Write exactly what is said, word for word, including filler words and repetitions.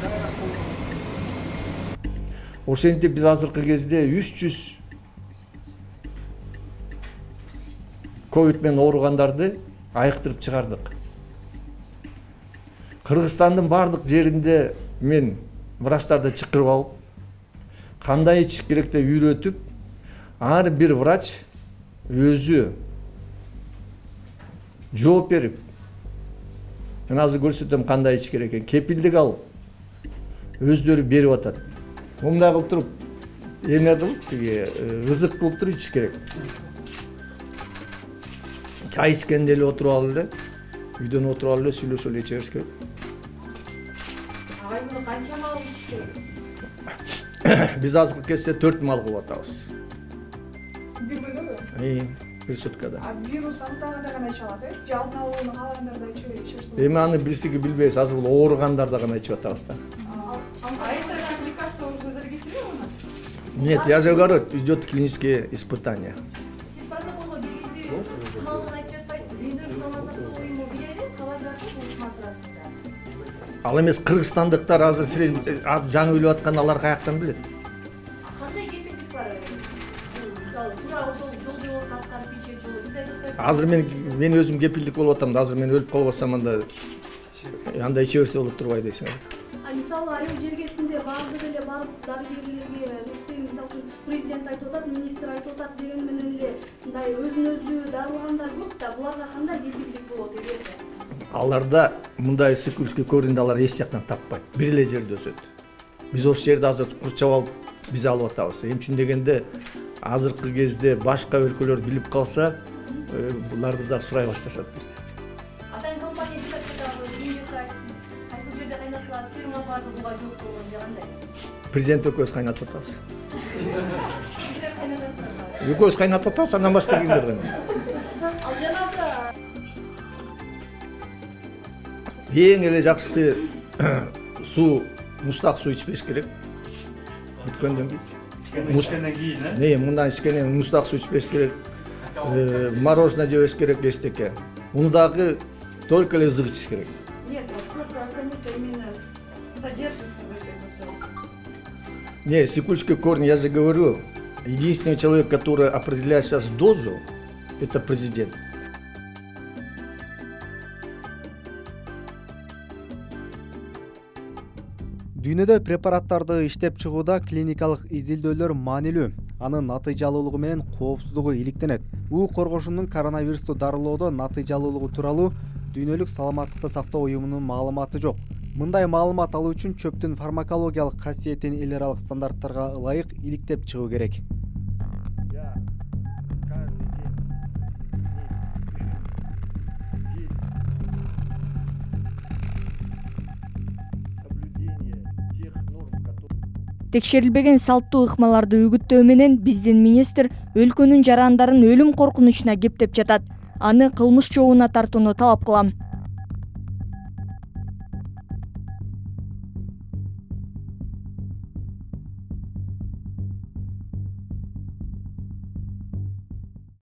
Ошентип биз азыркы кезде үч жүз ковид менен ооругандарды айыктырып чыгардык. Кыргызстандын бардык жеринде мен врачтарды чакырып алып, кандай ичиш керек деп үйрөтүп, ар бир врач өзү жооп берип, мен азыр көрсөтөм кандай ичиш керек экен. Кепилдик алып, өздөрү берип атат. Мындай кылып туруп, эме кылып, тиги ызык кылып туруп ичиш керек. Чай ичкенде эле отуруп алып эле, үйдөн отуруп алып эле сүйлөшүп эле иче бериш керек. Айына канча мал ичиш керек? Биз азыркы кезде төрт мал кылып атабыз. Бир күнүбү? Ии, бир суткада. А вирус аныктаганда гана ичип алат, э? Же алдын алууну каалагандарда ичебиз? Эми аны бирсиги билбейбиз, азыр бул ооругандарда гана ичип атабыз да. А это лекарство уже зарегистрировано? Нет, я же говорю, идет клинические испытания. Сиз протоколго киргизүү куралын айтып жатпайсызбы? Дүйнөлүк саламат сактоо уюму билели, кабардарлык урушма туурасында. Ал эмес кыргызстандыктар азыр жаңы өлүп аткан, алар каяктан билет? Кандай кепилдик бар? Мисалы, туура ошол жол жобосун аткарып ичет жолу сиз айтып атпайсызбы? Азыр мен мен өзүм кепилдик болуп атам да, азыр мен өлүп калбасам анда анда иче берсе болуп турбайбы дейсиң. А мисалы, айыл жергесинде баардыгы эле барып дарыгерлерге, мисалы үчүн президент айтып атат, министр айтып атат деген менен эле мындай өзүн өзү дарылагандар көп да, буларга кандай кепилдик болот эгерде? Аларда мындай сыкылышка көрүндө алар эч жактан таппайт. Бир эле жерде өсөт. Биз ошол жерди азыр курчап алып, биз алып атабыз. Эмне үчүн дегенде, азыркы кезде башка өлкөлөр билип калса, буларды да сурай башташат бизде. Атайын компания бизде кийинки сайт, кайсыл жерде кайнатылат, фирма барбы, буга жооп болгон же кандай? Президент экөөбүз кайнатып атабыз. Сиздер кайнатасыздарбы? Экөөбүз кайнатып атабыз, андан башка кимдер кайнатат? Ал жанагы Эң эле жакшысы суу, мустак суу ичпеш керек. Бүткөндөн кийин. Ичкенден кийин, э? Не, мындан ичкенден мустак суу ичпеш керек. Мороженое жебеш керек, эчтеке. Муну дагы только эле ызык ичиш керек. Нет, сколько кому-то именно задержится в этой бутылке? Не, сыкульский корень, я же говорю, единственный человек, который определяет сейчас дозу, это президент. Дүйнөдө препараттарды иштеп чыгууда клиникалык изилдөөлөр маанилүү. Анын натыйжалуулугу менен коопсуздугу иликтенет. У коргошундун коронавирусту дарылоодо натыйжалуулугу тууралуу Дүйнөлүк саламаттыкты сактоо уюмунун маалыматы жок. Мындай маалымат алуу үчүн чөптүн фармакологиялык касиетин эл аралык стандарттарга ылайык иликтеп чыгуу керек. Текшерилбеген салттуу ыкмаларды үгүттөө менен биздин министр өлкөнүн жарандарын өлүм коркунучуна кептеп жатат. Аны кылмыш жообуна тартууну талап кылам.